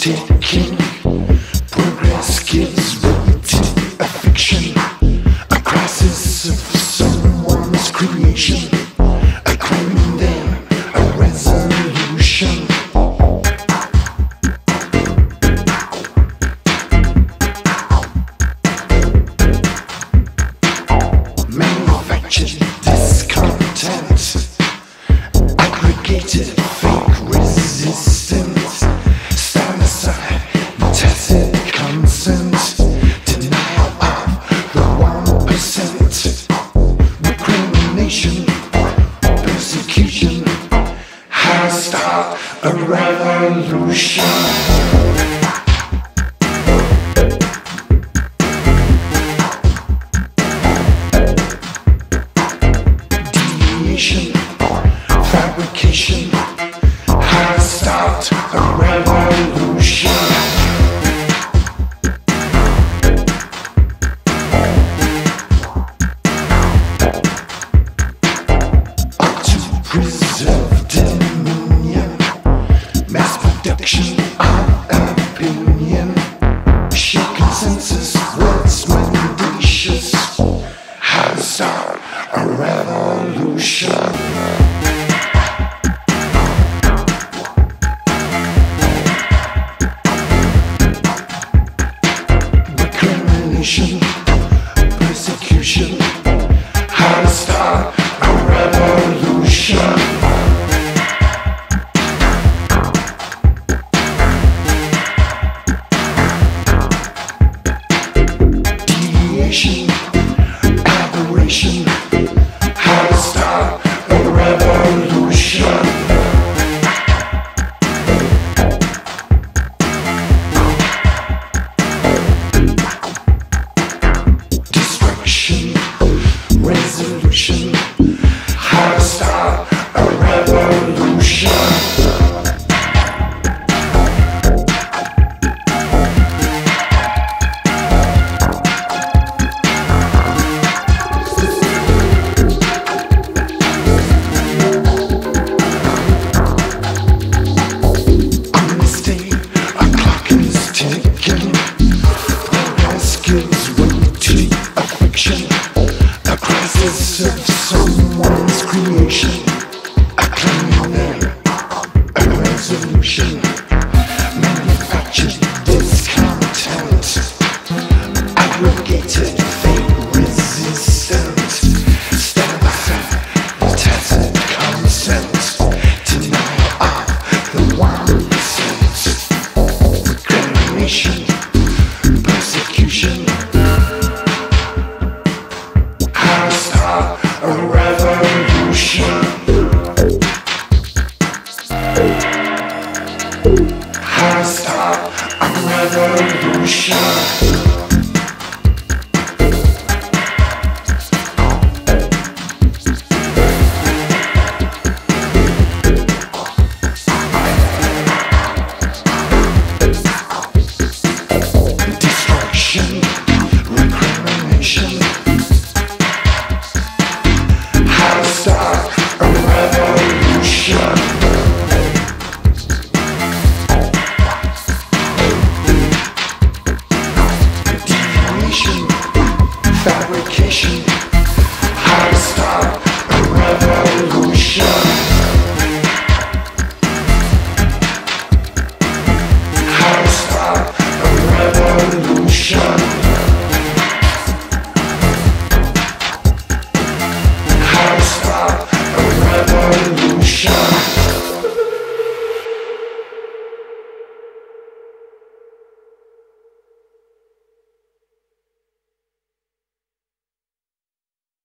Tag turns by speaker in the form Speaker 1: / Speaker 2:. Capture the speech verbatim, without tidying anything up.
Speaker 1: ticking. Progress gives way to a fiction, a crisis of someone's creation, a claiming them, a resolution. Manufactured discontent, aggregated fake resistance, stand aside, tacit consent, denial of the one percent, recrimination, persecution, how to start a revolution. Fabrication, how to start a revolution. Ought to preserve dominion, mass production of opinion, share consensus, words mendacious, how to start a revolution. Persecution, how to start a revolution. Deviation, aberration, how to start a revolution. Resolution, how to start a revolution. On this day, a clock is ticking. Progress gives way to a fiction, a crisis of someone's creation, a claiming them, a resolution. Manufactured discontent, aggregated fake resistance, stand aside, tacit consent, denial of the one percent, recrimination, persecution, a revolution. How to start a revolution. Destruction, recrimination, how to start a revolution. Deviation, fabrication,